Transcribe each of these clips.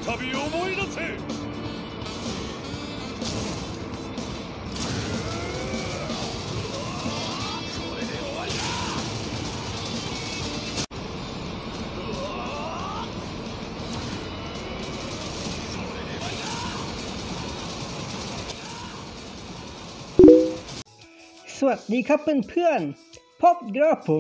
び思い出せ。 สวัสดีครับเพื่อนๆพบกับผม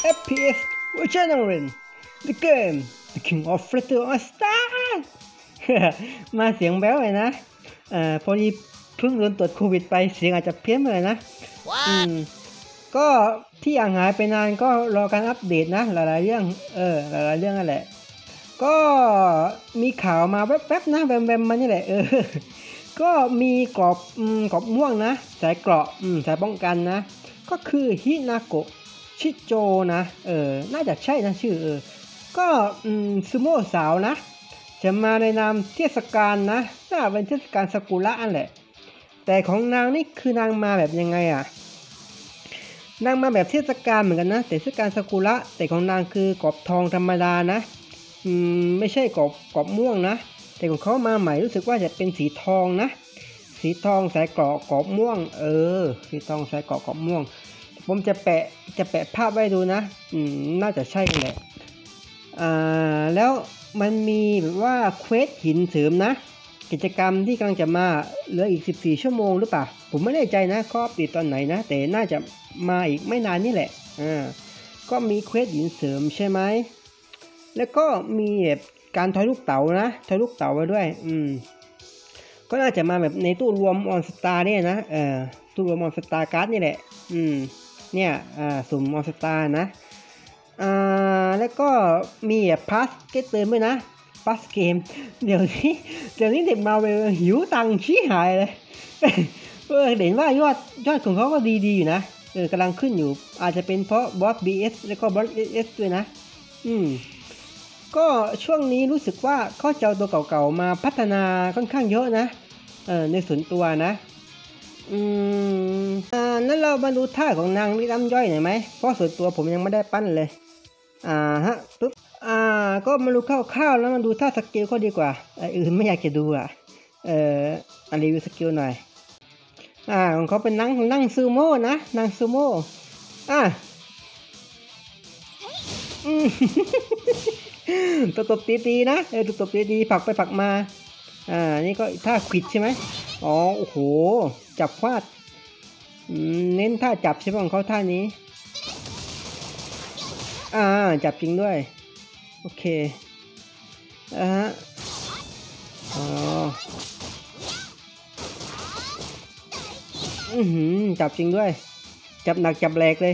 FPS Veteran The Game The King of Fighter All Star มาเสียงแบ๊วเลยนะพอดีเพิ่งโดนตรวจโควิดไปเสียงอาจจะเพี้ยนเลยนะก็ที่ห่างหายไปนานก็รอการอัปเดตนะหลายๆเรื่องหลายๆเรื่องนั่นแหละก็มีข่าวมาแวบๆนะแวมๆมานี่แหละก็มีกรอบม่วงนะสายเกราะสายป้องกันนะก็คือฮินาโกะชิโจนะน่าจะใช่นะชื่อก็ซูโม่สาวนะจะมาในนามเทศกาลนะน่าเป็นเทศกาลซากุระอันแหละแต่ของนางนี่คือนางมาแบบยังไงนางมาแบบเทศกาลเหมือนกันนะแต่เทศกาลซากุระแต่ของนางคือกรอบทองธรรมดานะไม่ใช่กรอบม่วงนะแต่ของเขามาใหม่รู้สึกว่าจะเป็นสีทองนะสีทองสายเกราะกรอบม่วงสีทองสายเกราะกรอบม่วงผมจะแปะภาพไว้ดูนะน่าจะใช่กันแหละแล้วมันมีแบบว่าเควสหินเสริมนะกิจกรรมที่กำลังจะมาเหลืออีก14ชั่วโมงหรือเปล่าผมไม่แน่ใจนะข้อปิดตอนไหนนะแต่น่าจะมาอีกไม่นานนี่แหละก็มีเควสหินเสริมใช่ไหมแล้วก็มีแบบการทอยลูกเต๋านะทอยลูกเต๋าไว้ด้วยก็น่าจะมาแบบในตู้รวมออนสตาร์เนี่ยนะตู้รวมออนสตาร์การ์ดนี่แหละเนี่ยสุ่มออนสตาร์นะแล้วก็มีพาสเกตเติมด้วยนะพาสเกมเดี๋ยวนี้เด็กมาเวลหิวตังค์ชี้หายเลยเห็นว่ายอดของเขาก็ดีอยู่นะกำลังขึ้นอยู่อาจจะเป็นเพราะบอส BS แล้วก็บอส SS ด้วยนะก็ช่วงนี้รู้สึกว่าเขาจะเอาตัวเก่าๆมาพัฒนาค่อนข้างเยอะนะในส่วนตัวนะนั้นเรามาดูท่าของนางน้ำย่อยหน่อยไหมเพราะส่วนตัวผมยังไม่ได้ปั้นเลยปุ๊บก็มาดูคร่าวๆแล้วมาดูท่าสกิลเขาดีกว่าอื่นไม่อยากจะดูรีวิวสกิลหน่อยของเขาเป็นนั่งซูโม่นะนั่งซูโม่ตบตีนะตบตีผลักไปผลักมานี่ก็ท่าควิดใช่ไหมโอ้โหจับฟาดเน้นท่าจับใช่ไหมของเขาท่านี้จับจริงด้วยโอเคจับจริงด้วยจับหนักจับแหลกเลย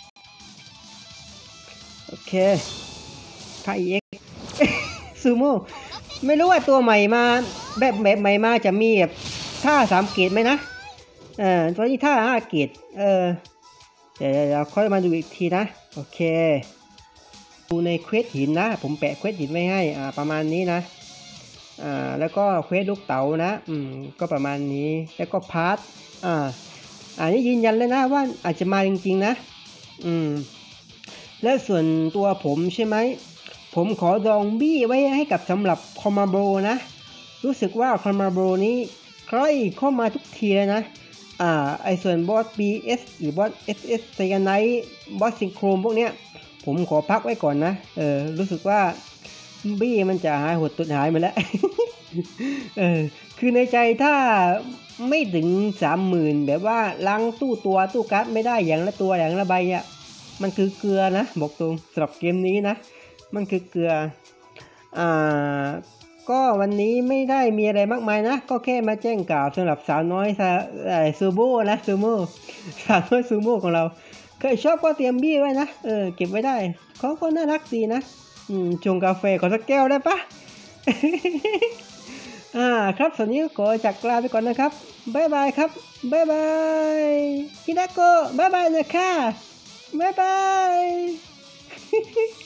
โอเคท่า EX ซูโม่ไม่รู้ว่าตัวใหม่มาแบบใหม่มาจะมีแบบท่า3 เกรดไหมนะตัวนี้ท่า5 เกรดเดี๋ยวค่อยมาดูอีกทีนะโอเคดูในเควสหินนะผมแปะเควสหินไว้ให้ประมาณนี้นะแล้วก็เควสลูกเต๋านะก็ประมาณนี้แล้วก็พาร์ทนี่ยืนยันเลยนะว่าอาจจะมาจริงๆนะและส่วนตัวผมใช่ไหมผมขอดองบี้ไว้ให้กับสำหรับคอมมาโบนะรู้สึกว่าคอมมาโบนี้ใกล้เข้ามาทุกทีเลยนะไอส่วนบอส BS หรือบอส SS ไซยาไนท์บอสซิงโครมพวกเนี้ยผมขอพักไว้ก่อนนะรู้สึกว่าบี้มันจะหายหดตุดหายมาแล้ว คือในใจถ้าไม่ถึง 30,000 แบบว่าล้างตู้การ์ดไม่ได้อย่างละตัวอย่างละใบอ่ะมันคือเกลือนะบอกตรงสำหรับเกมนี้นะมันคือเกลือก็วันนี้ไม่ได้มีอะไรมากมายนะก็แค่มาแจ้งข่าวสำหรับสาวน้อยซูโม่นะซูโม่สาวน้อยซูโม่ของเราเคยชอบก็เตรียมบี้ไว้นะเก็บไว้ได้เขาก็น่ารักดีนะชงกาแฟขอสักแก้วได้ปะ ครับส่วนนี้ขอจากลาไปก่อนนะครับบ๊ายบายครับบ๊ายบายฮินาโกะบ๊ายบายนะคะบ๊ายบาย